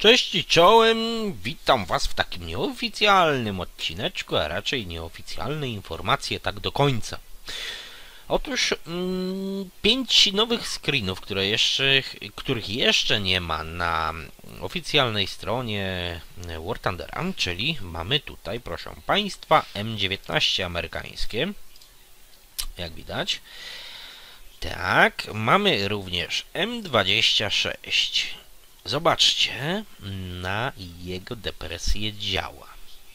Cześć i czołem, witam Was w takim nieoficjalnym odcineczku, a raczej nieoficjalne informacje tak do końca. Otóż 5 nowych screenów, których jeszcze nie ma na oficjalnej stronie War Thundera, czyli mamy tutaj, proszę Państwa, M19 amerykańskie, jak widać. Tak, mamy również M26. Zobaczcie, na jego depresję działa.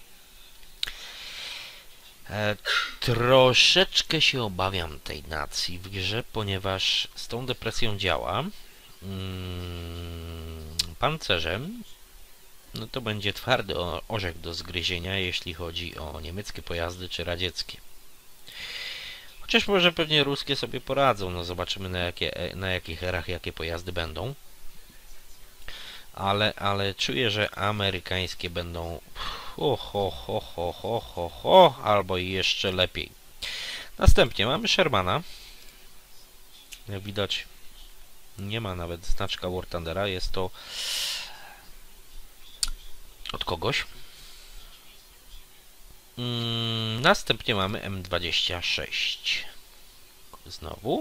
Troszeczkę się obawiam tej nacji w grze, ponieważ z tą depresją działa. Pancerzem, no to będzie twardy orzech do zgryzienia, jeśli chodzi o niemieckie pojazdy czy radzieckie. Chociaż może pewnie ruskie sobie poradzą, no zobaczymy na jakich erach jakie pojazdy będą. Ale czuję, że amerykańskie będą albo jeszcze lepiej. Następnie mamy Shermana. Jak widać, nie ma nawet znaczka War Thundera, jest to od kogoś. Następnie mamy M26. Znowu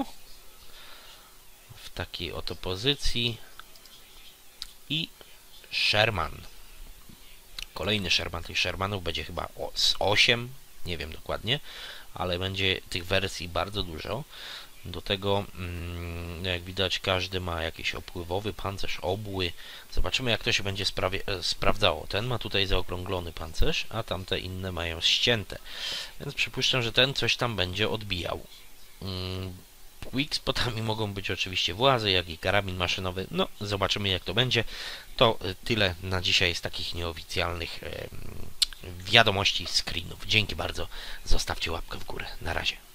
w takiej oto pozycji. I Sherman. Kolejny Sherman. Tych Shermanów będzie chyba z 8, nie wiem dokładnie, ale będzie tych wersji bardzo dużo. Do tego, jak widać, każdy ma jakiś opływowy pancerz, obły. Zobaczymy, jak to się będzie sprawdzało. Ten ma tutaj zaokrąglony pancerz, a tamte inne mają ścięte. Więc przypuszczam, że ten coś tam będzie odbijał. Quick spotami mogą być oczywiście włazy, jak i karabin maszynowy. No, zobaczymy, jak to będzie. To tyle na dzisiaj z takich nieoficjalnych wiadomości, screenów. Dzięki bardzo. Zostawcie łapkę w górę. Na razie.